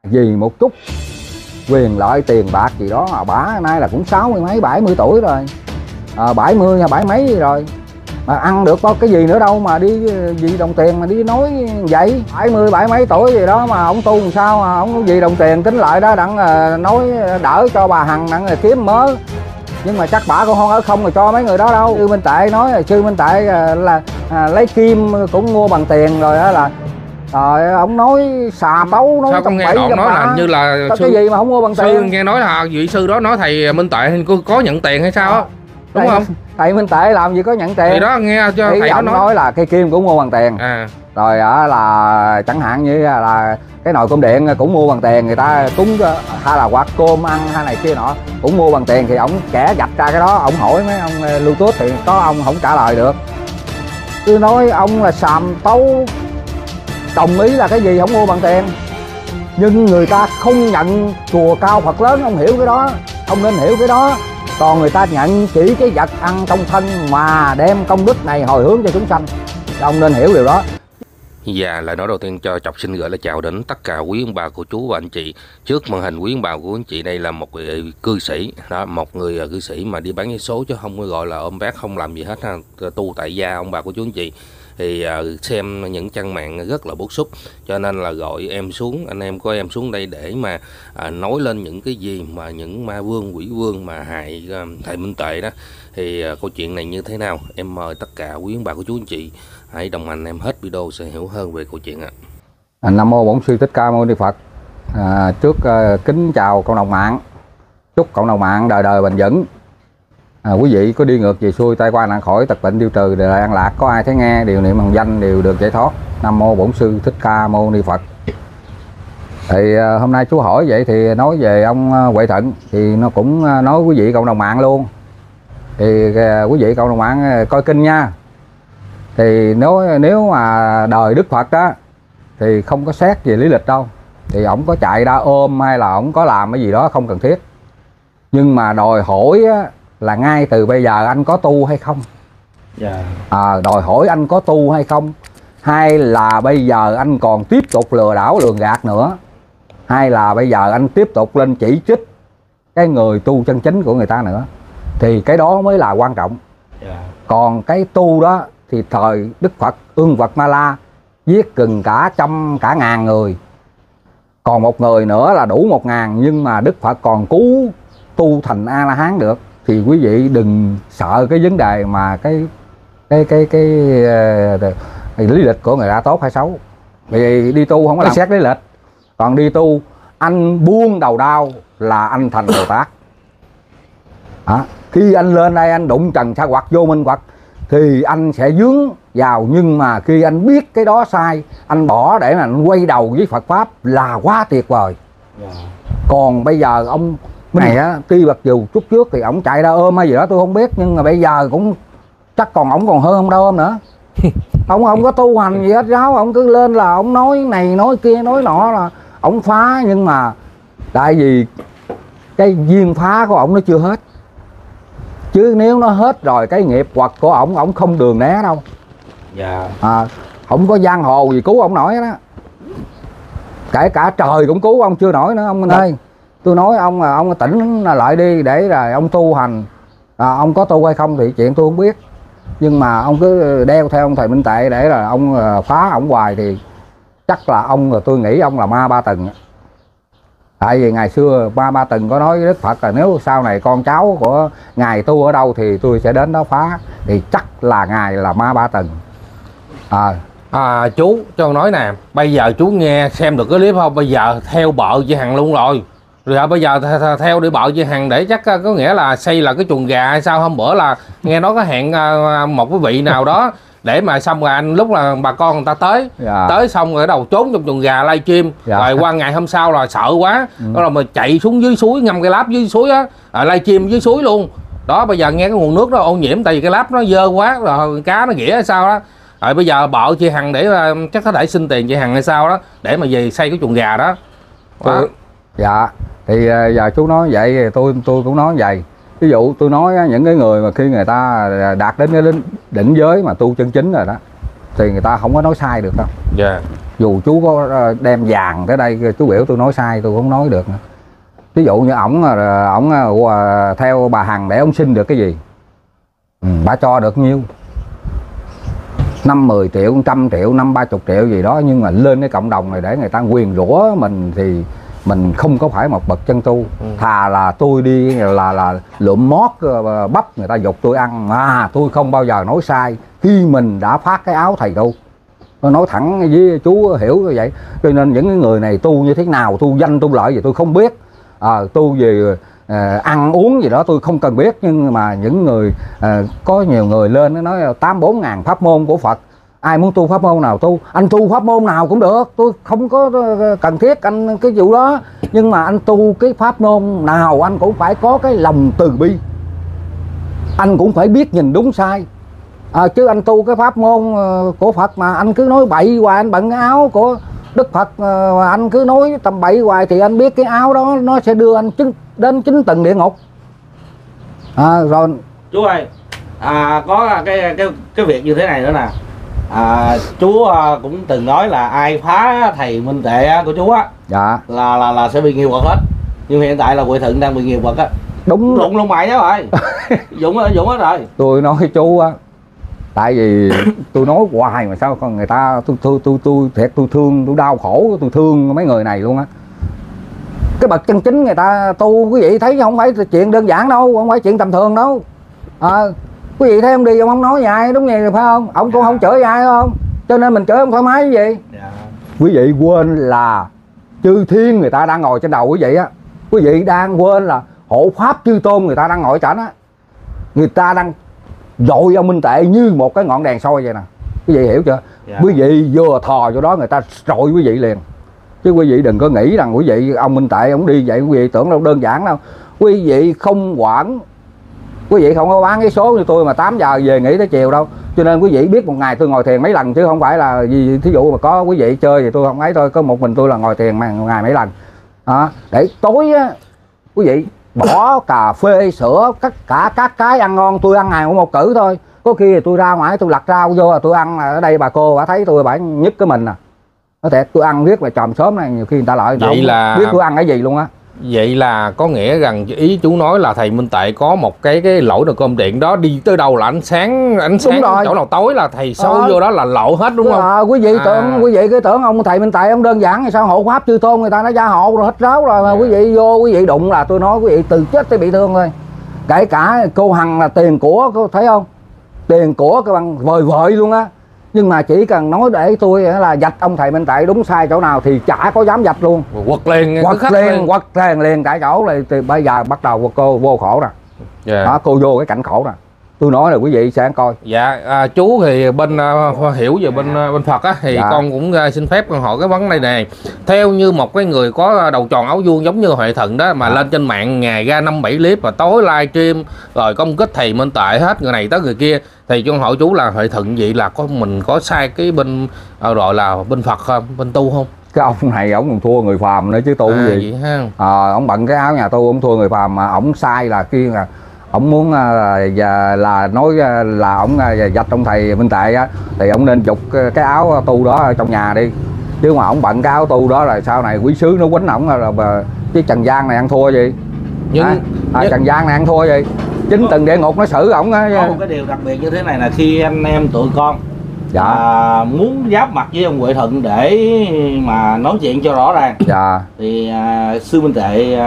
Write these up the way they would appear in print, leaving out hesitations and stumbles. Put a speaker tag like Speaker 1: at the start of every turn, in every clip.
Speaker 1: vì một chút quyền lợi tiền bạc gì đó mà bả nay là cũng 60 mấy 70 tuổi rồi, 70 hay 70 mấy rồi mà ăn được có cái gì nữa đâu mà đi vì đồng tiền mà đi nói vậy. 70 70 mấy tuổi gì đó mà ông tu làm sao mà ông vì đồng tiền tính lại đó đặng nói đỡ cho bà Hằng đặng kiếm mớ. Nhưng mà chắc bả cũng không ở không rồi cho mấy người đó đâu. Sư Minh Tệ nói Sư Minh Tệ là lấy kim cũng mua bằng tiền rồi đó là trời, ông nói xà tấu nói
Speaker 2: sao không nghe ông nói là như là
Speaker 1: cái gì mà không mua bằng tiền.
Speaker 2: Sư nghe nói là vị sư đó nói thầy Minh Tệ có nhận tiền hay sao á, đúng không?
Speaker 1: Thầy Minh Tệ làm gì có nhận tiền.
Speaker 2: Thì đó nghe cho
Speaker 1: thì
Speaker 2: thầy
Speaker 1: ông nói là cây kim cũng mua bằng tiền. Rồi là chẳng hạn như là cái nồi cơm điện cũng mua bằng tiền, người ta cúng hay là quạt cơm ăn hay này kia nọ cũng mua bằng tiền. Thì ổng kẻ gạch ra cái đó, ổng hỏi mấy ông lưu tốt thì có ông không trả lời được. Cứ nói ông là xàm tấu, đồng ý là cái gì không mua bằng tiền. Nhưng người ta không nhận chùa cao Phật lớn, ông hiểu cái đó, ông nên hiểu cái đó. Còn người ta nhận chỉ cái vật ăn trong thân mà đem công đức này hồi hướng cho chúng sanh, ông nên hiểu điều đó.
Speaker 2: Và lời nói đầu tiên cho Chọc xin gửi lời chào đến tất cả quý ông bà cô chú và anh chị. Trước màn hình quý ông bà của anh chị đây là một người cư sĩ đó, một người cư sĩ mà đi bán vé số chứ không có gọi là ôm bác không làm gì hết ha. Tu tại gia ông bà của chú anh chị. Thì xem những trang mạng rất là bức xúc, cho nên là gọi em xuống, anh em của em xuống đây để mà nói lên những cái gì mà những ma vương quỷ vương mà hại thầy Minh Tệ đó. Thì câu chuyện này như thế nào, em mời tất cả quý ông bà của chú anh chị hãy đồng hành em hết video sẽ hiểu hơn về câu chuyện ạ.
Speaker 1: Nam mô Bổn Sư Thích Ca Mâu Ni Phật. Trước kính chào cộng đồng mạng, chúc cộng đồng mạng đời đời bền vững. Quý vị có đi ngược về xuôi, tai qua nạn khỏi, tật bệnh tiêu trừ, đời đời an lạc. Có ai thấy nghe điều niệm hồng danh đều được giải thoát. Nam mô Bổn Sư Thích Ca Mâu Ni Phật. Thì hôm nay chú hỏi vậy thì nói về ông Huệ Thận thì nó cũng nói quý vị cộng đồng mạng luôn. Thì quý vị cộng đồng mạng coi kinh nha. Thì nếu mà đời Đức Phật đó thì không có xét về lý lịch đâu. Thì ổng có chạy ra ôm hay là ổng có làm cái gì đó không cần thiết. Nhưng mà đòi hỏi là ngay từ bây giờ anh có tu hay không. Đòi hỏi anh có tu hay không, hay là bây giờ anh còn tiếp tục lừa đảo lường gạt nữa, hay là bây giờ anh tiếp tục lên chỉ trích cái người tu chân chính của người ta nữa. Thì cái đó mới là quan trọng. Còn cái tu đó thì thời Đức Phật Ương Vật Ma La giết gần cả trăm cả ngàn người, còn một người nữa là đủ 1000, nhưng mà Đức Phật còn cứu tu thành A La Hán được. Thì quý vị đừng sợ cái vấn đề mà cái lý lịch của người ta tốt hay xấu. Vì đi tu không có xét lý lịch. Còn đi tu anh buông đầu đau là anh thành Bồ Tát. Khi anh lên đây anh đụng trần sa hoặc vô minh hoặc thì anh sẽ vướng vào. Nhưng mà khi anh biết cái đó sai, anh bỏ để mà anh quay đầu với Phật Pháp là quá tuyệt vời. Còn bây giờ ông này á, tuy mặc dù chút trước thì ổng chạy ra ôm hay gì đó tôi không biết, nhưng mà bây giờ cũng chắc còn ổng còn hơn ông đâu ôm nữa. Ông không có tu hành gì hết giáo, ông cứ lên là ông nói này nói kia nói nọ là ổng phá. Nhưng mà tại vì cái duyên phá của ổng nó chưa hết, chứ nếu nó hết rồi cái nghiệp hoặc của ổng không đường né đâu. Không có giang hồ gì cứu ổng nổi đó, kể cả trời cũng cứu ông chưa nổi nữa. Ông Minh ơi, tôi nói ông tỉnh lại đi để rồi ông tu hành. Ông có tu hay không thì chuyện tôi không biết, nhưng mà ông cứ đeo theo ông thầy Minh Tệ để là ông phá ổng hoài thì chắc là tôi nghĩ ông là ma ba tầng. Tại vì ngày xưa ba tầng có nói với Đức Phật là nếu sau này con cháu của ngài tu ở đâu thì tôi sẽ đến đó phá. Thì chắc là ngài là ma ba tầng.
Speaker 2: Chú cho con nói nè, bây giờ chú nghe xem được cái clip không? Bây giờ theo vợ chị Hằng luôn rồi. Rồi bây giờ theo đi vợ chị Hằng để chắc có nghĩa là xây là cái chuồng gà hay sao? Hôm bữa là nghe nói có hẹn một cái vị nào đó để mà xong rồi anh lúc là bà con người ta tới tới xong rồi đầu trốn trong chuồng gà livestream. Rồi qua ngày hôm sau là sợ quá, đó là mà chạy xuống dưới suối, ngâm cái láp dưới suối á, livestream dưới suối luôn đó. Bây giờ nghe cái nguồn nước đó ô nhiễm tại vì cái láp nó dơ quá, rồi cá nó ghĩa hay sao đó. Rồi bây giờ bợ chị Hằng để chắc có thể xin tiền chị Hằng hay sao đó để mà về xây cái chuồng gà đó.
Speaker 1: Dạ thì giờ chú nói vậy thì tôi cũng nói vậy. Ví dụ tôi nói những cái người mà khi người ta đạt đến cái đỉnh giới mà tu chân chính rồi đó thì người ta không có nói sai được đâu.
Speaker 2: Dạ.
Speaker 1: Dù chú có đem vàng tới đây chú biểu tôi nói sai tôi không nói được nữa. Ví dụ như ổng theo bà Hằng để ổng xin được cái gì, bà cho được nhiêu 5-10 triệu, 100 triệu, 50-30 triệu gì đó, nhưng mà lên cái cộng đồng này để người ta nguyền rủa mình thì mình không có phải một bậc chân tu. Thà là tôi đi là lượm mót bắp người ta dục tôi ăn, mà tôi không bao giờ nói sai khi mình đã phát cái áo thầy tu. Tôi nói thẳng với chú hiểu như vậy. Cho nên những cái người này tu như thế nào, tu danh tu lợi gì tôi không biết, tu về ăn uống gì đó tôi không cần biết. Nhưng mà những người có nhiều người lên nó nói 84 ngàn pháp môn của Phật, ai muốn tu pháp môn nào tu, anh tu pháp môn nào cũng được, tôi không có cần thiết anh cái vụ đó. Nhưng mà anh tu cái pháp môn nào anh cũng phải có cái lòng từ bi, anh cũng phải biết nhìn đúng sai. Chứ anh tu cái pháp môn của Phật mà anh cứ nói bậy hoài, anh bận cái áo của Đức Phật anh cứ nói tầm bậy hoài thì anh biết cái áo đó nó sẽ đưa anh đến 9 tầng địa ngục. Rồi
Speaker 3: Chú ơi, có cái việc như thế này nữa nè. Chú cũng từng nói là ai phá thầy Minh Tệ của chú á,
Speaker 1: dạ
Speaker 3: là sẽ bị nghiệp quật hết. Nhưng hiện tại là Huệ Thuận đang bị nghiệp quật á.
Speaker 1: đúng.
Speaker 3: Lụng luôn mày đó rồi. Dũng hết rồi.
Speaker 1: Tôi nói chú á, tại vì tôi nói hoài mà sao con người ta tôi thiệt tôi thương, tôi đau khổ, tôi thương mấy người này luôn á. Cái bậc chân chính người ta tu quý vị thấy không phải chuyện đơn giản đâu, không phải chuyện tầm thường đâu. Quý vị thấy ông đi ông không nói với đúng vậy phải không? Ông cũng không chửi ai không? Cho nên mình chửi ông thoải mái cái gì? Quý vị quên là chư thiên người ta đang ngồi trên đầu quý vị á. Quý vị đang quên là hộ pháp chư tôn người ta đang ngồi trên á. Người ta đang dội ông Minh Tệ như một cái ngọn đèn soi vậy nè. Quý vị hiểu chưa? Quý vị vừa thò vô đó người ta rọi quý vị liền. Chứ quý vị đừng có nghĩ rằng quý vị ông Minh Tệ ông đi vậy quý vị tưởng đâu đơn giản đâu. Quý vị không quản, quý vị không có bán cái số như tôi mà 8 giờ về nghỉ tới chiều đâu. Cho nên quý vị biết một ngày tôi ngồi thiền mấy lần, chứ không phải là gì thí dụ mà có quý vị chơi thì tôi không ấy thôi. Có một mình tôi là ngồi thiền mà ngày mấy lần. Để tối á quý vị bỏ cà phê sữa tất cả các cái ăn ngon, tôi ăn ngày một cử thôi. Có khi thì tôi ra ngoài tôi lặt rau vô tôi ăn, ở đây bà cô bà thấy tôi bà nhức cái mình nói thiệt tôi ăn riết là chòm sớm này, nhiều khi người ta lợi
Speaker 2: vậy là
Speaker 1: biết tôi ăn cái gì luôn á.
Speaker 2: Vậy là có nghĩa rằng ý chú nói là thầy Minh Tệ có một cái lỗi nồi cơm điện đó, đi tới đâu là ánh sáng chỗ nào tối là thầy sâu vô đó là lộ hết đúng không?
Speaker 1: Quý vị tưởng quý vị cứ tưởng ông thầy Minh Tệ ông đơn giản hay sao, hộ pháp chư tôn người ta nó gia hộ rồi hết ráo rồi mà quý vị vô quý vị đụng là tôi nói quý vị từ chết tới bị thương thôi. Kể cả cô Hằng là tiền của cô thấy không, tiền của cái bằng vời vợi luôn á. Nhưng mà chỉ cần nói để tôi là dạch ông thầy Minh Tệ đúng sai chỗ nào thì chả có dám dạch luôn.
Speaker 2: Quật liền,
Speaker 1: quật liền tại chỗ này. Thì bây giờ bắt đầu cô vô khổ nè. Cô vô cái cảnh khổ nè. Tôi nói là quý vị sẽ coi.
Speaker 2: Dạ chú thì bên hiểu về bên Phật á thì con cũng xin phép con hỏi cái vấn đề này. Theo như một cái người có đầu tròn áo vuông giống như Huệ Thuận đó mà lên trên mạng ngày ra 5-7 clip và tối livestream rồi công kích thầy Minh Tệ hết người này tới người kia, thì con hỏi chú là Huệ Thuận vậy là mình có sai cái bên gọi là bên Phật không, bên tu không?
Speaker 1: Cái ông này ông còn thua người phàm nữa chứ tu gì
Speaker 2: vậy ha.
Speaker 1: Ông bận cái áo nhà tu ông thua người phàm, mà ông sai là kia là ông muốn là nói là ông dạch ông thầy Minh Tệ á, thì ông nên giục cái áo tu đó ở trong nhà đi. Chứ mà ông bận cái áo tu đó là sau này quý sứ nó quýnh ổng là cái Trần Gian này ăn thua gì. Trần Gian này ăn thua gì, 9 tầng địa ngục nó xử ổng á.
Speaker 3: Có một cái điều đặc biệt như thế này là khi anh em tụi con muốn giáp mặt với ông Huệ Thuận để mà nói chuyện cho rõ ràng, thì sư Minh Tệ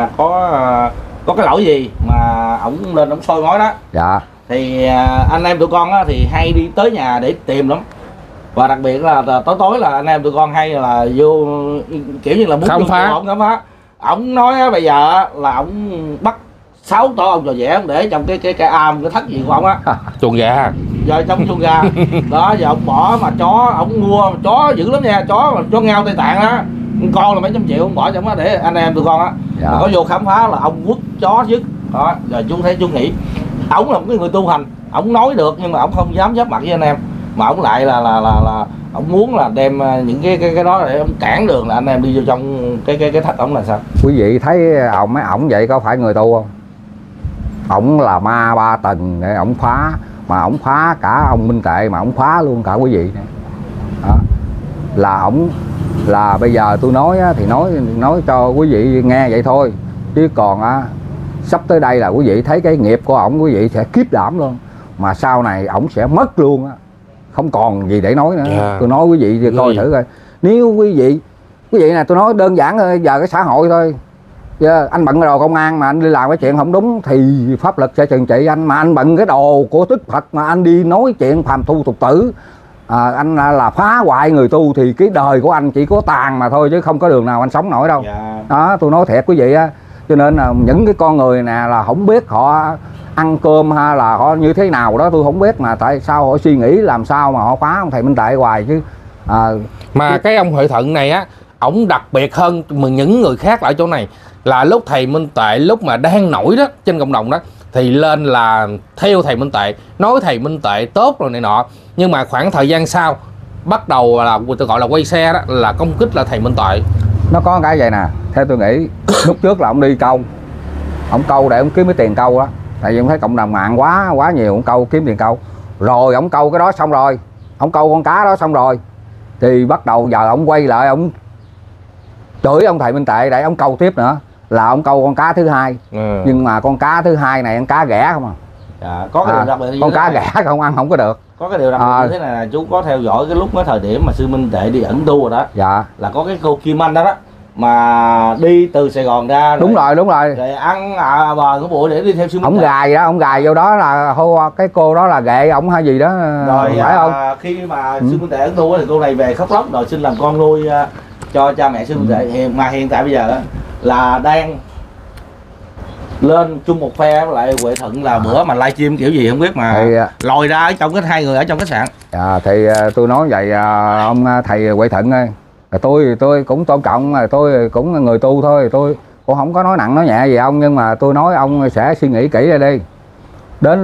Speaker 3: có cái lỗi gì mà ổng lên ổng soi mói đó, thì anh em tụi con á, thì hay đi tới nhà để tìm lắm. Và đặc biệt là tối là anh em tụi con hay là vô kiểu như là muốn
Speaker 2: khám phá.
Speaker 3: Ổng nói á, bây giờ là ổng bắt 6 tổ ong trò vẽ để trong cái am cái thất gì của ổng á,
Speaker 2: chuồng gà
Speaker 3: rồi trong chuồng gà đó. Giờ ổng bỏ mà chó, ổng mua chó dữ lắm nha, chó ngao Tây Tạng á, con là mấy trăm triệu ổng bỏ trong đó để anh em tụi con á có vô khám phá là ông quất chó dứt đó. Rồi chú thấy chú nghĩ ổng là một cái người tu hành, ổng nói được nhưng mà ổng không dám giáp mặt với anh em, mà ổng lại là ổng muốn là đem những cái đó để ổng cản đường là anh em đi vô trong cái thạch ổng là sao?
Speaker 1: Quý vị thấy ổng vậy có phải người tu không? Ổng là ma 3 tầng để ổng phá, mà ổng phá cả ông Minh Tệ mà ổng phá luôn cả quý vị này. đó. Là ổng, là bây giờ tôi nói á, thì nói cho quý vị nghe vậy thôi, chứ còn á, sắp tới đây là quý vị thấy cái nghiệp của ổng, quý vị sẽ kiếp đảm luôn, mà sau này ổng sẽ mất luôn á, không còn gì để nói nữa. Tôi nói quý vị thì coi thử coi, nếu quý vị này, tôi nói đơn giản thôi, giờ cái xã hội thôi. Anh bận cái đồ công an mà anh đi làm cái chuyện không đúng thì pháp luật sẽ trừng trị anh, mà anh bận cái đồ của Đức Phật mà anh đi nói chuyện phàm thu tục tử, anh là phá hoại người tu thì cái đời của anh chỉ có tàn mà thôi, chứ không có đường nào anh sống nổi đâu. Đó, tôi nói thiệt quý vị á. Cho nên là những cái con người nè là không biết họ ăn cơm hay là họ như thế nào đó tôi không biết, mà tại sao họ suy nghĩ làm sao mà họ phá ông thầy Minh Tệ hoài chứ.
Speaker 2: Mà cái ông Huệ Thận này á, ổng đặc biệt hơn những người khác ở chỗ này là lúc thầy Minh Tệ lúc mà đang nổi đó trên cộng đồng đó thì lên là theo thầy Minh Tệ, nói thầy Minh Tệ tốt rồi này nọ, nhưng mà khoảng thời gian sau bắt đầu là tôi gọi là quay xe đó, là công kích là thầy Minh Tệ.
Speaker 1: Nó có cái vậy nè, theo tôi nghĩ lúc trước là ông đi câu, ông câu để ông kiếm cái tiền câu đó, tại vì ông thấy cộng đồng mạng quá nhiều, ông câu kiếm tiền câu, rồi ông câu cái đó xong rồi, ông câu con cá đó xong rồi thì bắt đầu giờ ông quay lại ông chửi ông thầy Minh Tệ để ông câu tiếp nữa, là ông câu con cá thứ hai. Nhưng mà con cá thứ hai này con cá ghẻ không
Speaker 3: có cái điều đặc biệt
Speaker 1: con cá ghẻ không ăn không có được.
Speaker 3: Có cái điều đặc biệt như thế này là chú có theo dõi cái lúc cái thời điểm mà sư Minh Tệ đi ẩn tu rồi đó.
Speaker 1: Dạ.
Speaker 3: Là có cái cô Kim Anh đó mà đi từ Sài Gòn ra
Speaker 1: đúng rồi
Speaker 3: rồi ăn bờ cái bụi để đi theo sư Minh Tệ.
Speaker 1: Gài đó, ông gài vô đó là cái cô đó là ghệ ổng hay gì đó
Speaker 3: rồi,
Speaker 1: phải không?
Speaker 3: Khi mà sư Minh Tệ ẩn tu thì cô này về khóc lóc rồi xin làm con nuôi cho cha mẹ sư Minh Tệ. Mà hiện tại bây giờ là đang lên chung một phe với lại Huệ Thận, là bữa mà livestream kiểu gì không biết mà
Speaker 1: thì,
Speaker 3: lòi ra ở trong cái hai người ở trong khách sạn.
Speaker 1: Thì tôi nói vậy ông thầy Huệ Thận ơi, tôi cũng tôn trọng, tôi cũng người tu thôi, tôi cũng không có nói nặng nói nhẹ gì ông, nhưng mà tôi nói ông sẽ suy nghĩ kỹ ra đi. Đến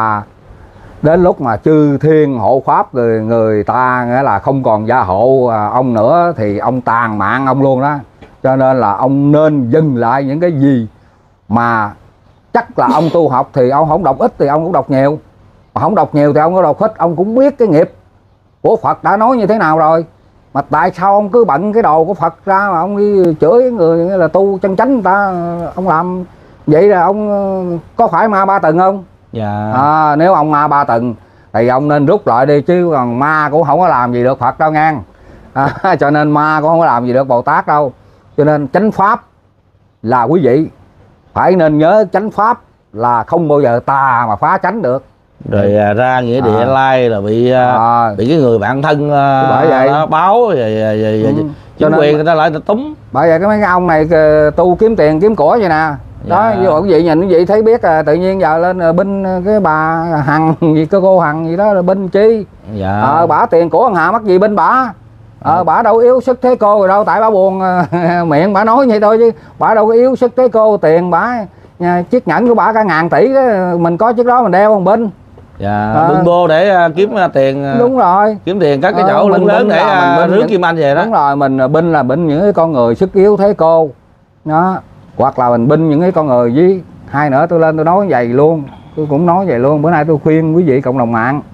Speaker 1: lúc mà chư thiên hộ pháp người ta nghĩa là không còn gia hộ ông nữa thì ông tàn mạng ông luôn đó. Cho nên là ông nên dừng lại những cái gì mà chắc là ông tu học thì ông không đọc ít thì ông cũng đọc nhiều, mà không đọc nhiều thì ông có đọc ít, ông cũng biết cái nghiệp của Phật đã nói như thế nào rồi. Mà tại sao ông cứ bận cái đồ của Phật ra mà ông đi chửi người là tu chân chánh người ta, ông làm vậy là ông có phải ma ba tầng không?
Speaker 3: Dạ.
Speaker 1: Nếu ông ma ba tầng thì ông nên rút lại đi, chứ còn ma cũng không có làm gì được Phật đâu ngang. Cho nên ma cũng không có làm gì được Bồ Tát đâu. Cho nên chánh pháp là quý vị phải nên nhớ, chánh pháp là không bao giờ tà mà phá chánh được.
Speaker 3: Rồi ra nghĩa địa lai là bị cái người bạn thân
Speaker 1: bởi vậy
Speaker 3: đó báo chính quyền người ta lại túm.
Speaker 1: Bởi vậy mấy cái ông này tu kiếm tiền kiếm của vậy nè. Đó, quý vị nhìn quý vị thấy biết tự nhiên giờ lên binh cái bà Hằng gì, cái cô Hằng gì đó là binh chi. Bả tiền của thằng Hà mắc gì binh bả. Bả đâu yếu sức thế cô rồi đâu, tại bả buồn miệng bả nói vậy thôi, chứ bả đâu có yếu sức thế cô. Tiền bả chiếc nhẫn của bả cả 1.000 tỷ đó, mình có chiếc đó mình đeo bằng binh.
Speaker 3: Bưng bô để kiếm tiền.
Speaker 1: Đúng rồi,
Speaker 3: kiếm tiền các cái chỗ lớn để rước Kim Anh về đó.
Speaker 1: Đúng rồi, mình binh là binh những cái con người sức yếu thế cô đó, hoặc là mình binh những cái con người với hai nữa. Tôi lên tôi nói vậy luôn, tôi cũng nói vậy luôn. Bữa nay tôi khuyên quý vị cộng đồng mạng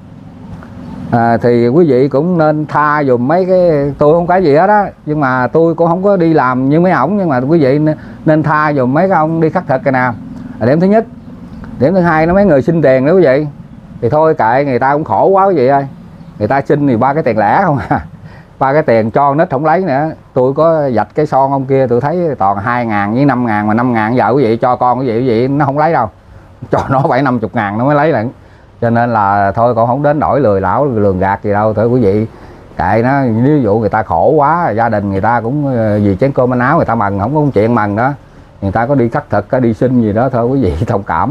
Speaker 1: thì quý vị cũng nên tha dùm mấy cái, tôi không cái gì hết á, nhưng mà tôi cũng không có đi làm như mấy ổng, nhưng mà quý vị nên tha dùm mấy cái ông đi khắc thực cái nào. Điểm thứ nhất. Điểm thứ hai, nó mấy người xin tiền nữa quý vị, thì thôi kệ người ta cũng khổ quá quý vị ơi. Người ta xin thì 3 cái tiền lẻ không à, 3 cái tiền cho nít không lấy nữa. Tôi có vạch cái son ông kia tôi thấy toàn 2.000 với 5.000, mà 5.000 giờ quý vị cho con quý vị nó không lấy đâu, cho nó 7-50 ngàn nó mới lấy lại. Cho nên là thôi còn không đến đổi lười lão lường gạt gì đâu. Thôi quý vị kệ nó, ví dụ người ta khổ quá, gia đình người ta cũng vì chén cơm manh áo người ta mừng, không có chuyện mừng đó, người ta có đi khắc thực có đi sinh gì đó, thôi quý vị thông cảm,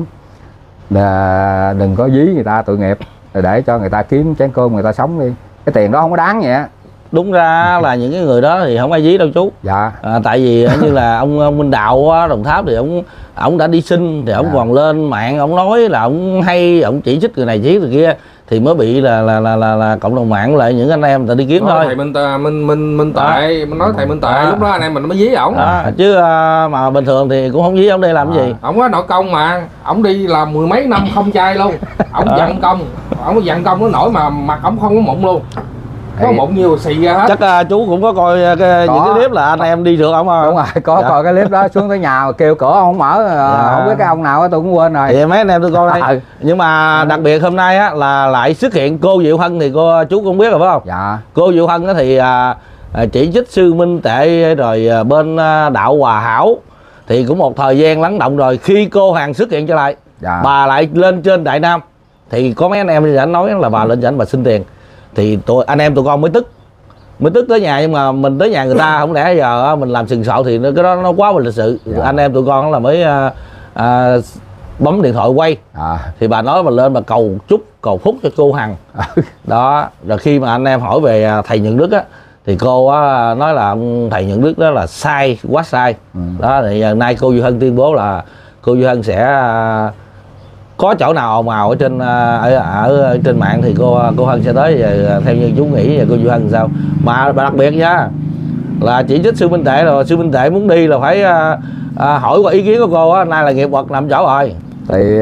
Speaker 1: đừng có dí người ta tội nghiệp, để cho người ta kiếm chén cơm người ta sống đi. Cái tiền đó không có đáng vậy á.
Speaker 3: Đúng ra là những cái người đó thì không ai dí đâu chú.
Speaker 1: Dạ.
Speaker 3: Tại vì như là ông Minh Đạo Đồng Tháp thì ông đã đi xin thì ông còn lên mạng ông nói là ông hay, ông chỉ trích người này chỉ người kia thì mới bị là cộng đồng mạng lại những anh em người ta đi kiếm
Speaker 2: nói
Speaker 3: thôi.
Speaker 2: Thầy Minh Tệ, mình nói thầy Minh Tệ lúc đó anh em mình mới dí ổng.
Speaker 3: Chứ mà bình thường thì cũng không dí ông đi làm cái gì.
Speaker 2: Ổng có nội công mà, ổng đi làm 10 mấy năm không chai luôn. Ổng dặn công, nó nổi mà mặt ổng không có mụn luôn. có một nhiều xì ra hết.
Speaker 3: Chắc chú cũng có coi những cái clip là anh em đi được không?
Speaker 1: Đúng rồi, có coi cái clip đó, xuống tới nhà kêu cửa ông không mở, không biết cái ông nào đó, tôi cũng quên rồi.
Speaker 3: Thì mấy anh em tôi coi đây. Nhưng mà đặc biệt hôm nay á là lại xuất hiện cô Diệu Hân, thì chú cũng biết rồi phải không?
Speaker 1: Dạ.
Speaker 3: Cô Diệu Hân thì chỉ trích sư Minh Tệ rồi bên đạo Hòa Hảo, thì cũng một thời gian lắng động rồi. Khi cô Hằng xuất hiện trở lại,
Speaker 1: Dạ.
Speaker 3: bà lại lên trên Đại Nam, thì có mấy anh em đi ảnh nói là bà lên ảnh bà xin tiền, thì anh em tụi con mới tức tới nhà. Nhưng mà mình tới nhà người ta không lẽ giờ mình làm sừng sộ thì cái đó nó quá là lịch sự.
Speaker 1: Dạ.
Speaker 3: Anh em tụi con là mới bấm điện thoại quay, thì bà nói bà lên bà cầu phúc cho cô Hằng. Đó, rồi khi mà anh em hỏi về thầy Nhuận Đức á, thì cô á nói là ông thầy Nhuận Đức đó là sai, quá sai. Đó, thì giờ nay cô Duy Hân tuyên bố là cô Duy Hân sẽ có chỗ nào ồn ào ở trên ở trên mạng thì cô Hân sẽ tới. Và theo như chú nghĩ, cô Duy Hân sao mà đặc biệt nha, là chỉ trích sư Minh Tệ, rồi sư Minh Tệ muốn đi là phải hỏi qua ý kiến của cô á. Nay là nghiệp vật nằm chỗ rồi.
Speaker 1: Thì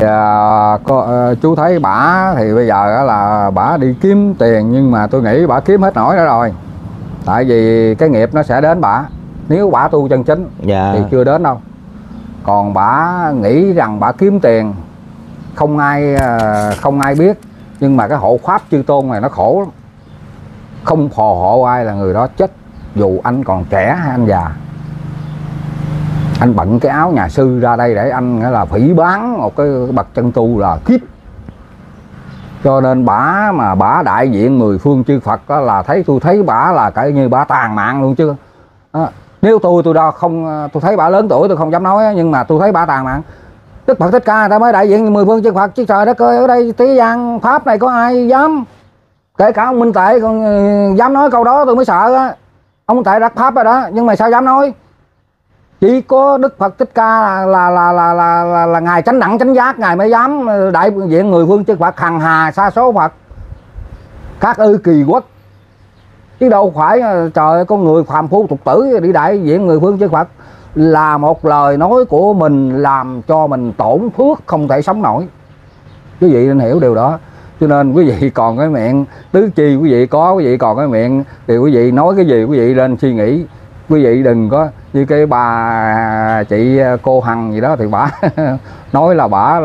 Speaker 1: chú thấy bả thì bây giờ là bả đi kiếm tiền, nhưng mà tôi nghĩ bả kiếm hết nổi nữa rồi. Tại vì cái nghiệp nó sẽ đến bả, nếu bả tu chân chính thì chưa đến đâu. Còn bả nghĩ rằng bả kiếm tiền không ai biết, nhưng mà cái hộ pháp chư tôn này nó khổ lắm. Không phò hộ ai là người đó chết, dù anh còn trẻ hay anh già. Anh bận cái áo nhà sư ra đây để anh là phỉ bán một cái bậc chân tu là kiếp. Cho nên bả đại diện mười phương chư Phật đó, là tôi thấy bả là cái như bả tàn mạng luôn chứ. Nếu tôi đó không, tôi thấy bả lớn tuổi tôi không dám nói, nhưng mà tôi thấy bả tàn mạng. Đức Phật Thích Ca người ta mới đại diện mười phương chư Phật chứ, trời đất ơi, ở đây thế gian pháp này có ai dám, kể cả ông Minh Tệ còn dám nói câu đó tôi mới sợ á. Ông Minh Tệ đặt pháp rồi đó, nhưng mà sao dám nói. Chỉ có Đức Phật Thích Ca là ngài chánh đẳng chánh giác, ngài mới dám đại diện người phương chư Phật, hằng hà sa số Phật các ư kỳ quốc, chứ đâu phải trời ơi, con người phàm phu tục tử đi đại diện người phương chư Phật. Là một lời nói của mình làm cho mình tổn phước không thể sống nổi. Quý vị nên hiểu điều đó. Cho nên quý vị còn cái miệng tứ chi quý vị có, quý vị còn cái miệng thì quý vị nói cái gì quý vị lên suy nghĩ. Quý vị đừng có như cái bà chị cô Hằng gì đó, thì bả nói là bả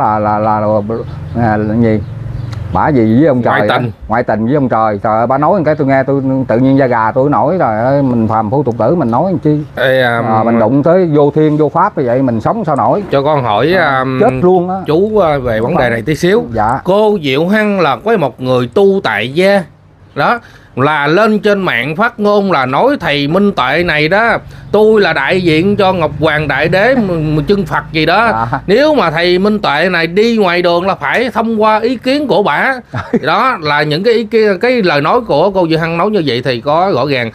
Speaker 1: là gì, bả gì với ông trời, ngoại tình với ông trời. Trời ơi, bả nói cái tôi nghe tôi tự nhiên da gà tôi nổi. Trời ơi, mình phàm phu tục tử mình nói làm chi. Mình đụng tới vô thiên vô pháp như vậy mình sống sao nổi.
Speaker 2: Cho con hỏi
Speaker 1: chết luôn á
Speaker 2: chú về vấn đề này tí xíu.
Speaker 1: Dạ.
Speaker 2: Cô Diệu Hân là có một người tu tại gia đó, là lên trên mạng phát ngôn là nói thầy Minh Tệ này đó, tôi là đại diện cho Ngọc Hoàng Đại Đế chân Phật gì đó. Nếu mà thầy Minh Tệ này đi ngoài đường là phải thông qua ý kiến của bả. Đó là những cái ý kiến, cái lời nói của cô Diệu Hân nói như vậy thì có rõ ràng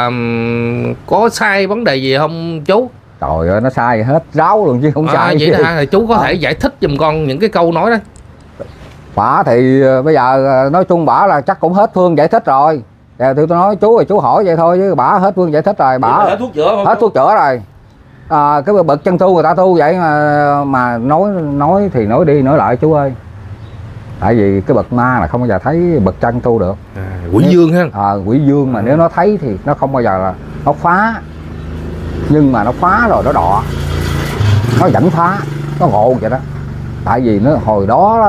Speaker 2: có sai vấn đề gì không chú?
Speaker 1: Trời ơi, nó sai hết ráo luôn chứ không sai.
Speaker 2: Vậy hả? Thì chú có thể giải thích giùm con những cái câu nói đó.
Speaker 1: Bả thì bây giờ nói chung bả là chắc cũng hết phương giải thích rồi. Tôi nói chú rồi chú hỏi vậy thôi, chứ bả hết phương giải thích rồi. Bả
Speaker 3: hết thuốc chữa
Speaker 1: rồi. Cái bậc chân tu người ta tu vậy mà nói thì nói đi nói lại chú ơi. Tại vì cái bậc ma là không bao giờ thấy bậc chân tu được.
Speaker 2: Quỷ dương ha.
Speaker 1: Quỷ dương mà nếu nó thấy thì nó không bao giờ là nó phá. Nhưng mà nó phá rồi nó đọ, nó vẫn phá, nó ngộ vậy đó. Tại vì nó hồi đó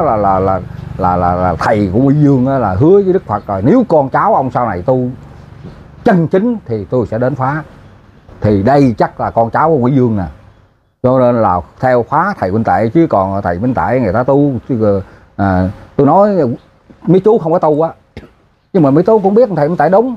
Speaker 1: là thầy của Quỷ Dương là hứa với Đức Phật rồi, nếu con cháu ông sau này tu chân chính thì tôi sẽ đến phá. Thì đây chắc là con cháu của Quỷ Dương nè, cho nên là theo phá thầy Minh Tệ. Chứ còn thầy Minh Tệ người ta tu chứ, tôi nói mấy chú không có tu á, nhưng mà mấy chú cũng biết thầy Minh Tệ đúng.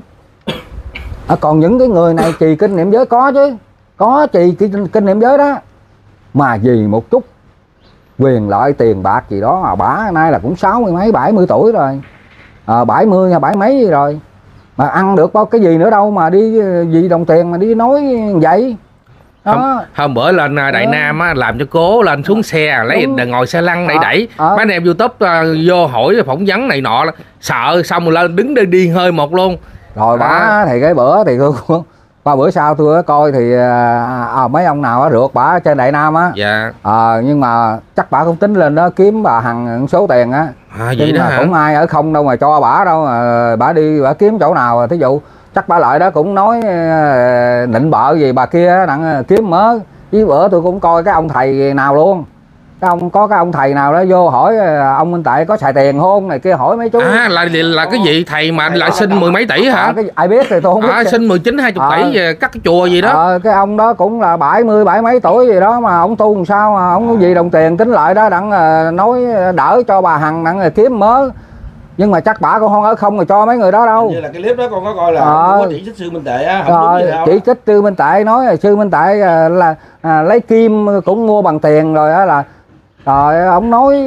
Speaker 1: Còn những cái người này trì kinh niệm giới có chứ, có trì kinh niệm giới đó, mà vì một chút quyền lợi tiền bạc gì đó mà bả nay là cũng 60 mấy 70 tuổi rồi, 70 hay 70 mấy gì rồi, mà ăn được bao cái gì nữa đâu mà đi vì đồng tiền mà đi nói vậy đó.
Speaker 2: Hôm bữa lên Đại Nam á, làm cho cố lên xuống xe lấy ngồi xe lăn đẩy mấy anh em YouTube vô hỏi phỏng vấn này nọ, xong rồi lên đứng đây điên hơi một luôn.
Speaker 1: Rồi bả thì cái bữa thì tôi Ba bữa sau tôi có coi thì mấy ông nào á rượt bả ở trên Đại Nam á.
Speaker 2: Dạ.
Speaker 1: Nhưng mà chắc bả cũng tính lên đó kiếm bà Hằng số tiền á.
Speaker 2: Vậy đó hả?
Speaker 1: Cũng ai ở không đâu mà cho bả đâu, bả đi bả kiếm chỗ nào. Thí dụ chắc bả lại đó cũng nói nịnh bợ gì bà kia đặng kiếm mớ. Với bữa tôi cũng coi cái ông thầy nào luôn, cái ông thầy nào đó vô hỏi ông Minh Tệ có xài tiền không này kia, hỏi mấy chú.
Speaker 2: Là cái gì thầy mà lại xin mười mấy tỷ hả?
Speaker 1: Ai biết thì tôi không biết.
Speaker 2: Xin 19-20 tỷ về cắt cái chùa gì đó.
Speaker 1: Cái ông đó cũng là 70 mấy tuổi gì đó mà ông tu làm sao mà ông có gì đồng tiền tính lại đó đặng nói đỡ cho bà Hằng đặng kiếm mớ. Nhưng mà chắc bả cũng không ở không mà cho mấy người đó đâu.
Speaker 3: Như là cái clip đó con có coi là có chỉ trích sư Minh Tệ á, không đúng gì đâu.
Speaker 1: Chỉ trích sư Minh Tệ, nói là sư Minh Tệ là lấy kim cũng mua bằng tiền rồi đó, là rồi ông nói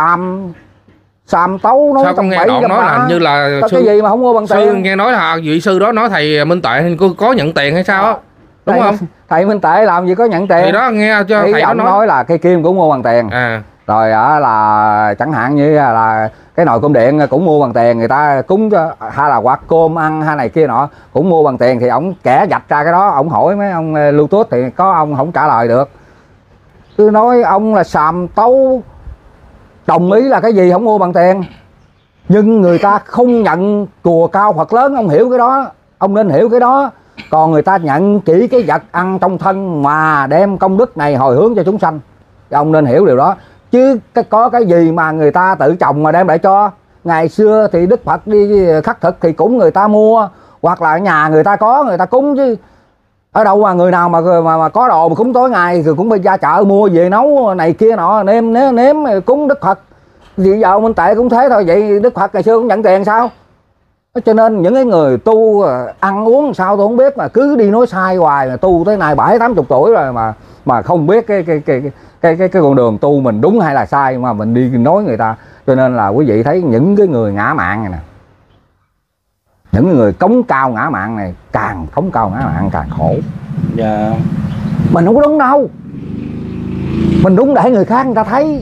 Speaker 1: xàm tấu nói.
Speaker 2: Sao con nghe đoạn nói là như là
Speaker 1: cái gì mà không mua bằng tiền.
Speaker 2: Nghe nói là vị sư đó nói thầy Minh Tệ có nhận tiền hay sao á, đúng không?
Speaker 1: Thầy Minh Tệ làm gì có nhận tiền.
Speaker 2: Thì đó nghe cho thầy đó
Speaker 1: nói là cây kim cũng mua bằng tiền. Rồi là chẳng hạn như là cái nồi cơm điện cũng mua bằng tiền, người ta cúng cho hay là quạt cơm ăn hay này kia nọ cũng mua bằng tiền, thì ổng kẻ vạch ra cái đó, ổng hỏi mấy ông lưu tuốt thì có ông không trả lời được. Tôi nói ông là xàm tấu, đồng ý là cái gì không mua bằng tiền, nhưng người ta không nhận chùa cao Phật lớn, ông hiểu cái đó, ông nên hiểu cái đó. Còn người ta nhận chỉ cái vật ăn trong thân mà đem công đức này hồi hướng cho chúng sanh, ông nên hiểu điều đó. Chứ có cái gì mà người ta tự trồng mà đem lại cho. Ngày xưa thì Đức Phật đi khắc thực thì cũng người ta mua, hoặc là ở nhà người ta có người ta cúng, chứ ở đâu mà người nào mà có đồ mà cúng tối ngày thì cũng đi ra chợ mua về nấu này kia nọ nếm cúng Đức Phật. Vì giờ Minh Tệ cũng thế thôi, vậy Đức Phật ngày xưa cũng nhận tiền sao? Cho nên những cái người tu ăn uống sao tôi không biết, mà cứ đi nói sai hoài, mà tu tới nay 70-80 tuổi rồi mà không biết cái con đường tu mình đúng hay là sai mà mình đi nói người ta. Cho nên là quý vị thấy những cái người ngã mạn này nè, những người cống cao ngã mạn này, càng cống cao ngã mạn càng khổ.
Speaker 3: Dạ.
Speaker 1: Mình không có đúng đâu, mình đúng để người khác người ta thấy,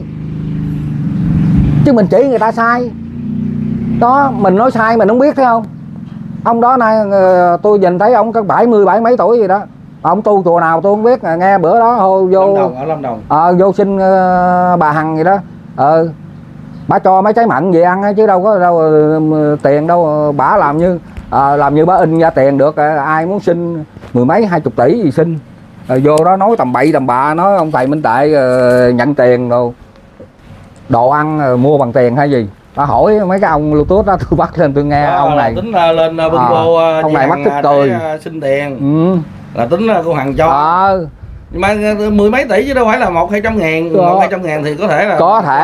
Speaker 1: chứ mình chỉ người ta sai đó. Mình nói sai mình không biết thấy không. Ông đó nay tôi nhìn thấy ông có 70 mấy tuổi gì đó, ông tu chùa nào tôi không biết. Nghe bữa đó vô
Speaker 3: Lâm Đồng.
Speaker 1: Vô xin bà Hằng gì đó, bà cho mấy trái mận về ăn chứ đâu có tiền đâu. Bà làm như bà in ra tiền được, ai muốn xin 10 mấy 20 tỷ gì xin. Vô đó nói tầm bậy tầm bạ, nói ông thầy Minh Tệ nhận tiền rồi đồ ăn mua bằng tiền hay gì. Bà hỏi mấy cái ông lưu tuốt đó, tôi bắt lên tôi nghe ông này
Speaker 3: tính lên bên cô
Speaker 1: ông này mắc tức cười
Speaker 3: xin tiền. Là tính cô Hằng cho. Nhưng mà 10 mấy tỷ chứ đâu phải là 100-200 ngàn. 100-200 ngàn thì có thể là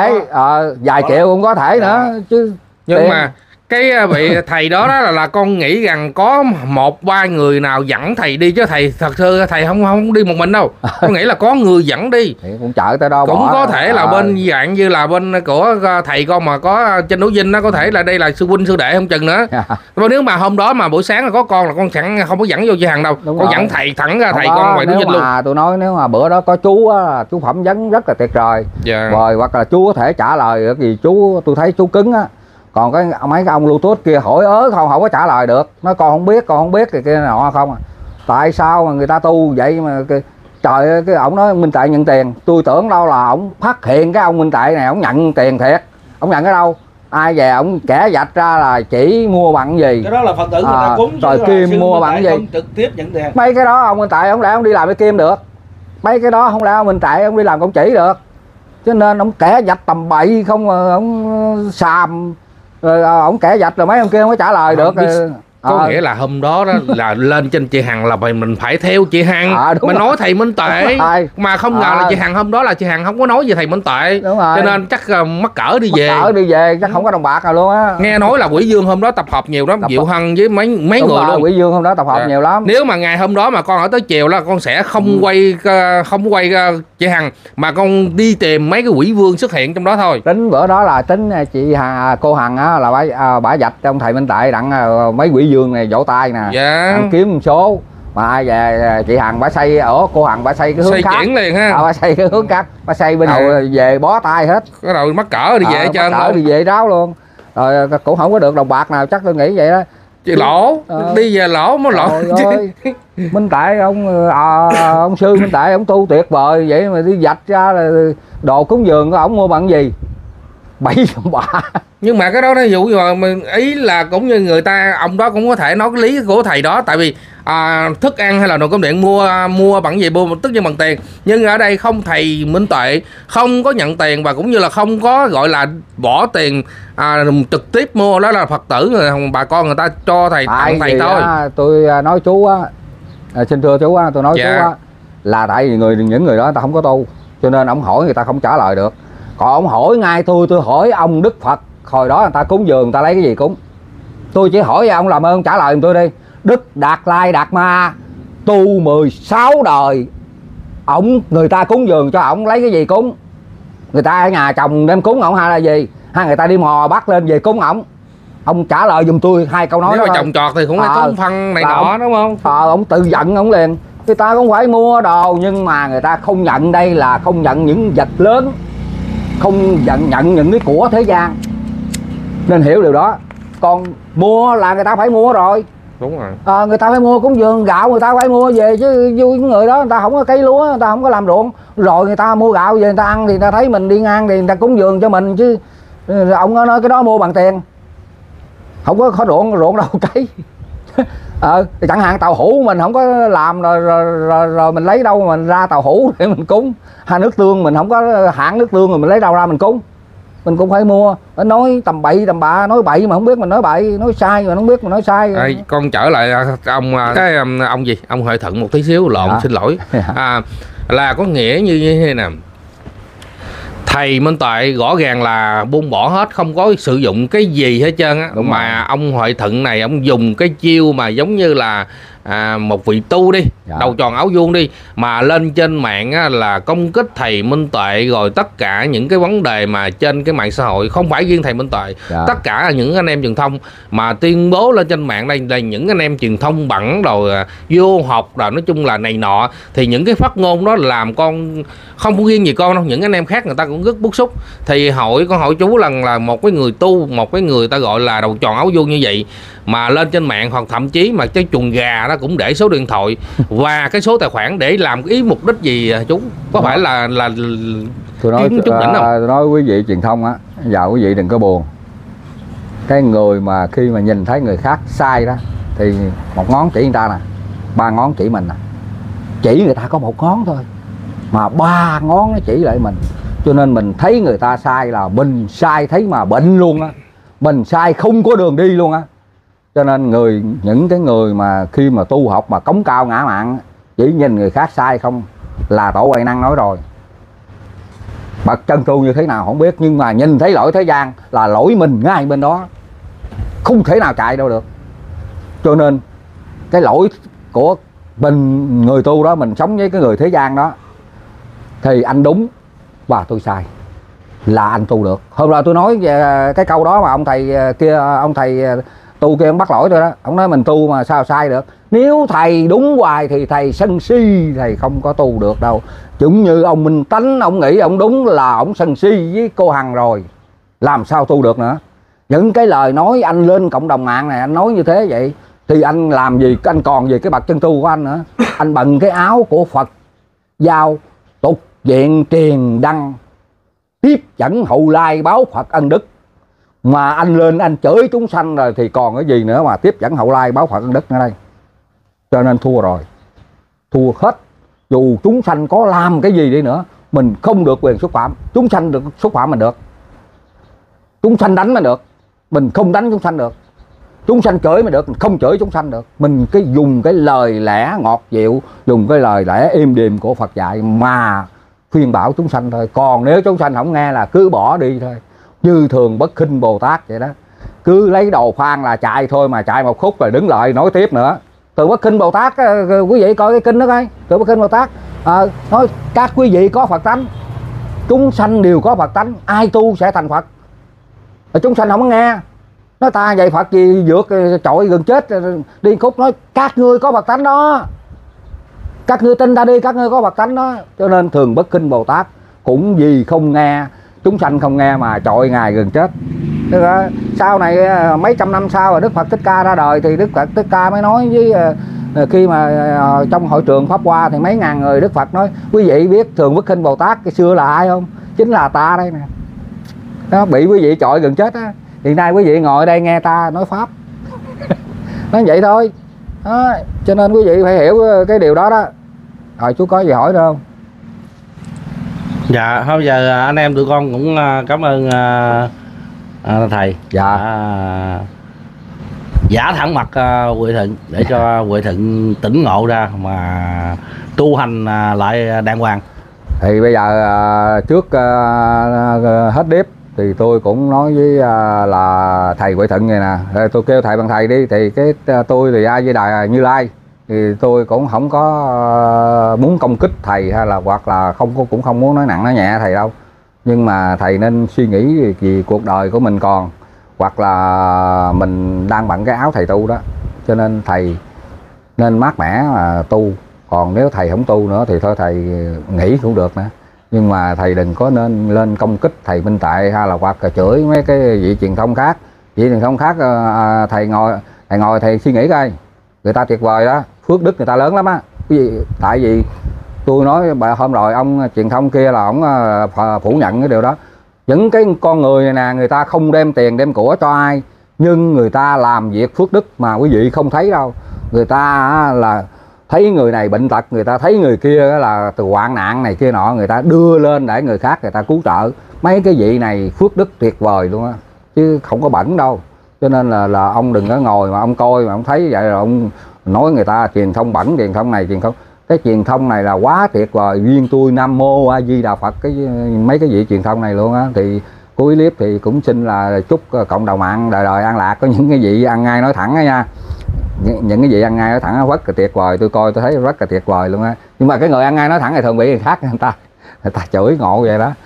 Speaker 1: vài triệu cũng có thể nữa chứ.
Speaker 2: Nhưng tiền. Mà cái vị thầy đó là con nghĩ rằng có 1-3 người nào dẫn thầy đi, chứ thầy thật sự thầy không đi một mình đâu. Con nghĩ là có người dẫn đi
Speaker 1: thì cũng chở tới đó,
Speaker 2: cũng có thể là bên dạng như là bên của thầy con mà có trên núi Vinh, nó có thể là đây là sư huynh sư đệ không chừng nữa. Nếu mà hôm đó mà buổi sáng là có con là con chẳng không có dẫn vô chị Hằng đâu. Đúng con rồi. Dẫn thầy thẳng ra thầy con ngoài núi Vinh luôn.
Speaker 1: Tôi nói nếu mà bữa đó có chú á, chú phỏng vấn rất là tuyệt vời. Rồi hoặc là chú có thể trả lời được gì, chú tôi thấy chú cứng á. Còn mấy cái ông lưu tuốt kia hỏi không có trả lời được, nói con không biết thì kia nọ không. Tại sao mà người ta tu vậy mà trời ơi, cái ổng nói Minh Tệ nhận tiền, tôi tưởng đâu là ổng phát hiện cái ông Minh Tệ này ổng nhận tiền thiệt. Ổng nhận ở đâu? Ai về ổng kẻ vạch ra là chỉ mua bằng gì.
Speaker 3: Cái đó là Phật tử người ta cúng,
Speaker 1: rồi kim mua bằng gì
Speaker 3: không trực tiếp nhận tiền.
Speaker 1: Mấy cái đó ông Minh Tệ ổng lẽ ổng đi làm cái kim được, mấy cái đó không lẽ ông Minh Tệ ổng đi làm công chỉ được. Cho nên ổng kẻ vạch tầm bậy không, ổng xàm rồi ổng kẻ vạch rồi mấy ông kia không có trả lời được.
Speaker 2: Có nghĩa là hôm đó là lên trên chị Hằng là mình phải theo chị Hằng mà nói thầy Minh Tệ, mà không ngờ là chị Hằng hôm đó là chị Hằng không có nói về thầy Minh Tệ, cho nên chắc mắc cỡ đi về chắc không có đồng bạc nào luôn á. Nghe nói là Quỷ Dương hôm đó tập hợp nhiều lắm, Diệu Hân với mấy người luôn.
Speaker 1: Quỷ Dương hôm đó tập hợp nhiều lắm.
Speaker 2: Nếu mà ngày hôm đó mà con ở tới chiều là con sẽ không quay chị Hằng, mà con đi tìm mấy cái quỷ vương xuất hiện trong đó thôi.
Speaker 1: Tính bữa đó là tính chị cô Hằng á là bả vạch trong thầy Minh Tệ đặng mấy quỷ dương này vỗ tay nè, kiếm một số mà ai về chị Hằng bả xây ở cô Hằng bả xây cái hướng khác
Speaker 2: liền ha.
Speaker 1: Bả xây cái hướng khác, bả xây bên đầu về bó tay hết,
Speaker 2: cái đầu mắc cỡ đi về hết trơn,
Speaker 1: đi về ráo luôn. Rồi cũng không có được đồng bạc nào, chắc tôi nghĩ vậy đó.
Speaker 2: lỗ đi về lỗ mới lỗ
Speaker 1: ơi. Minh Tại ông sư Minh Tại ông tu tuyệt vời vậy mà đi vạch ra là đồ cúng dường của ổng mua bằng gì bậy bạ.
Speaker 2: Nhưng mà cái đó nó dụ rồi mà ý là cũng như người ta, ông đó cũng có thể nói cái lý của thầy đó, tại vì thức ăn hay là đồ cơm điện mua bằng gì, mua tất nhiên bằng tiền, nhưng ở đây không, thầy Minh Tuệ không có nhận tiền và cũng như là không có gọi là bỏ tiền trực tiếp mua, đó là Phật tử bà con người ta cho thầy tặng thầy thôi.
Speaker 1: Tôi nói chú á, xin thưa chú á, tôi nói
Speaker 2: dạ.
Speaker 1: Chú á là tại vì những người đó người ta không có tu, cho nên ông hỏi người ta không trả lời được. Còn ông hỏi ngay tôi hỏi ông Đức Phật hồi đó người ta cúng dường người ta lấy cái gì cúng, tôi chỉ hỏi ông làm ơn trả lời giùm tôi đi. Đức Đạt Lai Đạt Ma tu 16 đời, người ta cúng dường cho ổng lấy cái gì cúng? Người ta ở nhà chồng đem cúng ổng hay là gì? Hay người ta đi mò bắt lên về cúng ổng? Ông trả lời giùm tôi 2 câu nói.
Speaker 2: Nếu
Speaker 1: đó
Speaker 2: mà trồng trọt thì cũng phải tốn phân này nọ đúng không?
Speaker 1: Ông tự giận ông liền. Người ta cũng phải mua đồ, nhưng mà người ta không nhận đây là không nhận những vật lớn, không nhận những cái của thế gian, nên hiểu điều đó. Còn mua là người ta phải mua rồi.
Speaker 2: Đúng rồi.
Speaker 1: Người ta phải mua cúng dường gạo, người ta phải mua về chứ vui những người đó người ta không có cây lúa, người ta không có làm ruộng, rồi người ta mua gạo về người ta ăn thì người ta thấy mình đi ngang thì người ta cúng dường cho mình chứ. Ông nói cái đó mua bằng tiền, không có ruộng đâu cấy. Chẳng hạn tàu hũ mình không có làm rồi mình lấy đâu mình ra tàu hũ để mình cúng, hay nước tương mình không có hãng nước tương rồi mình lấy đâu ra mình cúng, mình cũng phải mua. Nói tầm bậy tầm bạ, nói bậy mà không biết mình nói bậy, nói sai mà không biết mình nói sai.
Speaker 2: Con trở lại ông ông gì, ông Huệ Thận một tí xíu lộn, xin lỗi. Là có nghĩa như thế nào, thầy Minh Tuệ rõ ràng là buông bỏ hết, không có sử dụng cái gì hết trơn á, mà rồi. Ông Huệ Thận này ông dùng cái chiêu mà giống như là một vị tu đi, đầu tròn áo vuông đi, mà lên trên mạng á, là công kích thầy Minh Tuệ, rồi tất cả những cái vấn đề mà trên cái mạng xã hội, không phải riêng thầy Minh Tuệ, tất cả những anh em truyền thông mà tuyên bố lên trên mạng đây là những anh em truyền thông bẩn rồi vô học rồi, nói chung là này nọ, thì những cái phát ngôn đó làm con không riêng gì con đâu, những anh em khác người ta cũng rất bức xúc. Thì con hỏi chú là một cái người tu, một cái người ta gọi là đầu tròn áo vuông như vậy mà lên trên mạng, hoặc thậm chí mà cái chuồng gà đó cũng để số điện thoại và cái số tài khoản để làm ý mục đích gì chú? Có phải là
Speaker 1: tôi nói chút đỉnh không? Tôi nói quý vị truyền thông á, giờ quý vị đừng có buồn. Cái người mà khi mà nhìn thấy người khác sai đó thì một ngón chỉ người ta nè, 3 ngón chỉ mình nè. Chỉ người ta có 1 ngón thôi mà 3 ngón nó chỉ lại mình. Cho nên mình thấy người ta sai là mình sai thấy mà bệnh luôn á, mình sai không có đường đi luôn á. Cho nên những cái người mà khi mà tu học mà cống cao ngã mạn, chỉ nhìn người khác sai không là tổ Huệ Năng nói rồi. Bậc chân tu như thế nào không biết, nhưng mà nhìn thấy lỗi thế gian là lỗi mình ngay bên đó, không thể nào chạy đâu được. Cho nên cái lỗi của mình người tu đó, mình sống với cái người thế gian đó thì anh đúng và tôi sai là anh tu được. Hôm nay tôi nói về cái câu đó mà ông thầy kia, ông thầy tu kia ông bắt lỗi tôi đó, ông nói mình tu mà sao sai được. Nếu thầy đúng hoài thì thầy sân si, thầy không có tu được đâu. Cũng như ông Minh Tánh, ông nghĩ ông đúng là ông sân si với cô Hằng rồi, làm sao tu được nữa. Những cái lời nói anh lên cộng đồng mạng này anh nói như thế vậy thì anh làm gì, anh còn về cái bậc chân tu của anh nữa. Anh bận cái áo của Phật giao tục diện truyền đăng tiếp dẫn hậu lai báo Phật ân đức, mà anh lên anh chửi chúng sanh rồi thì còn cái gì nữa mà tiếp dẫn hậu lai báo Phật ân đức nữa đây. Cho nên thua rồi, thua hết. Dù chúng sanh có làm cái gì đi nữa, mình không được quyền xúc phạm. Chúng sanh được xúc phạm mình được, chúng sanh đánh mình được, mình không đánh chúng sanh được. Chúng sanh chửi mình được, mình không chửi chúng sanh được. Mình dùng cái lời lẽ ngọt dịu, dùng cái lời lẽ êm đềm của Phật dạy mà khuyên bảo chúng sanh thôi. Còn nếu chúng sanh không nghe là cứ bỏ đi thôi, như thường Bất Khinh Bồ Tát vậy đó. Cứ lấy đầu khoan là chạy thôi, mà chạy một khúc rồi đứng lại nói tiếp nữa. Từ Bất Khinh Bồ Tát, quý vị coi cái kinh đó coi. Từ Bất Khinh Bồ Tát nói các quý vị có Phật tánh, chúng sanh đều có Phật tánh, ai tu sẽ thành Phật. Chúng sanh không nghe, nói ta vậy Phật gì vượt trội gần chết đi khúc, nói các ngươi có Phật tánh đó, các ngươi tin ta đi, các ngươi có Phật tánh đó. Cho nên thường Bất Khinh Bồ Tát cũng vì không nghe, chúng sanh không nghe mà trội ngài gần chết. sau này mấy trăm năm sau Đức Phật Thích Ca ra đời thì Đức Phật Thích Ca mới nói với khi mà trong hội trường Pháp Hoa thì mấy ngàn người, Đức Phật nói quý vị biết Thường Bất Khinh Bồ Tát cái xưa là ai không? Chính là ta đây nè. Nó bị quý vị chọi gần chết á. Hiện nay quý vị ngồi đây nghe ta nói Pháp. Nói vậy thôi đó, cho nên quý vị phải hiểu cái điều đó đó. Rồi chú có gì hỏi nữa không?
Speaker 3: Dạ, thôi giờ anh em tụi con cũng cảm ơn thầy.
Speaker 1: Dạ.
Speaker 3: Giả thẳng mặt Huệ Thuận để cho Huệ Thuận tỉnh ngộ ra mà tu hành lại đàng hoàng.
Speaker 1: Thì bây giờ trước hết điếp thì tôi cũng nói với là thầy Huệ Thuận này nè, tôi kêu thầy bằng thầy đi, thì cái tôi thì A Di Đà Như Lai thì tôi cũng không có muốn công kích thầy hay là hoặc là cũng không muốn nói nặng nói nhẹ thầy đâu, nhưng mà thầy nên suy nghĩ vì cuộc đời của mình còn, hoặc là mình đang bận cái áo thầy tu đó, cho nên thầy nên mát mẻ mà tu. Còn nếu thầy không tu nữa thì thôi thầy nghỉ cũng được nữa, nhưng mà thầy đừng có nên lên công kích thầy Minh Tại hay là hoặc là chửi mấy cái vị truyền thông khác. Vị truyền thông khác thầy ngồi thầy suy nghĩ coi, người ta tuyệt vời đó, phước đức người ta lớn lắm á. Tại vì tôi nói hôm rồi ông truyền thông kia là ông phủ nhận cái điều đó. Những cái con người này nè, người ta không đem tiền đem của cho ai, nhưng người ta làm việc phước đức mà quý vị không thấy đâu. Người ta là thấy người này bệnh tật, người ta thấy người kia là từ hoạn nạn này kia nọ, người ta đưa lên để người khác người ta cứu trợ. Mấy cái vị này phước đức tuyệt vời luôn á, chứ không có bẩn đâu. Cho nên là ông đừng có ngồi mà ông coi mà ông thấy vậy rồi ông nói người ta truyền thông bẩn, truyền thông này, truyền thông. Cái truyền thông này là quá tuyệt vời, riêng tôi Nam Mô A Di Đà Phật mấy cái vị truyền thông này luôn á. Thì cuối clip thì cũng xin là chúc cộng đồng mạng đời đời an lạc. Có những cái vị ăn ngay nói thẳng á nha, những cái vị ăn ngay nói thẳng rất là tuyệt vời, tôi coi tôi thấy rất là tuyệt vời luôn á. Nhưng mà cái người ăn ngay nói thẳng thì thường bị người khác người ta chửi ngộ vậy đó.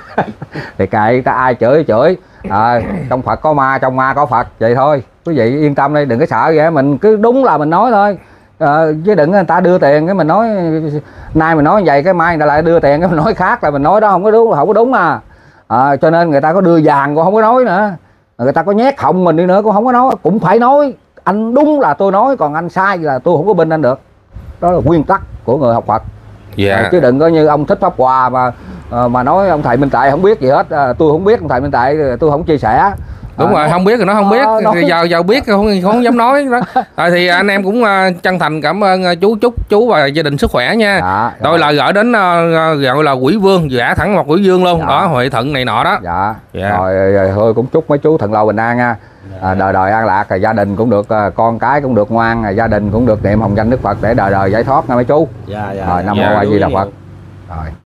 Speaker 1: Thì kệ ta ai chửi trong Phật có ma, trong ma có Phật, vậy thôi. Quý vị yên tâm đi, đừng có sợ vậy, mình cứ đúng là mình nói thôi. Chứ đừng người ta đưa tiền cái mình nói nay mình nói vậy cái mai người ta lại đưa tiền cái mình nói khác, là mình nói đó không có đúng à. Cho nên người ta có đưa vàng cũng không có nói nữa, người ta có nhét họng mình đi nữa cũng không có nói, cũng phải nói anh đúng là tôi nói, còn anh sai là tôi không có bên anh được. Đó là nguyên tắc của người học Phật.
Speaker 2: Dạ.
Speaker 1: Chứ đừng có như ông Thích Pháp Hòa mà nói ông thầy Minh Tại không biết gì hết. Tôi không biết ông thầy Minh Tại, tôi không chia sẻ.
Speaker 2: Đúng rồi, không biết thì nó không biết, giờ biết không dám nói đó. Thì anh em cũng chân thành cảm ơn chúc chú và gia đình sức khỏe nha. Tôi là gửi đến gọi là quỷ vương, giả thẳng mặt quỷ vương luôn đó, Huệ Thuận này nọ đó.
Speaker 1: Rồi thôi cũng chúc mấy chú thận lâu bình an nha. Đời đời an lạc, gia đình cũng được, con cái cũng được ngoan, gia đình cũng được niệm hồng danh Đức Phật để đời đời giải thoát nha mấy chú. Rồi Nam Mô A Di Đà Phật. Rồi.